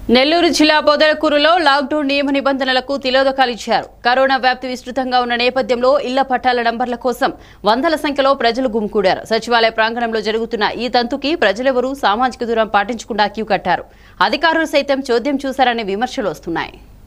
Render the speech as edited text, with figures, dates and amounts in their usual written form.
నెల్లూరు జిల్లా పొదలకూరులో లాక్డౌన్ నియమ నిబంధనలకు తిలోదకాలు ఇచ్చారు. కరోనా వ్యాప్తి విస్తృతంగా ఉన్న నేపథ్యంలో ఇళ్ల పట్టాల నంబర్ల కోసం వందల సంఖ్యలో ప్రజలు గుమికూడారు. సచివాలయ ప్రాంగణంలో జరుగుతున్న ఈ తంతుకి ప్రజలెవరూ సామాజిక దూరం పాటించకుండా క్యూ కట్టారు. అధికారులు సైతం చోద్యం చూశారనే విమర్శలు వస్తున్నాయి.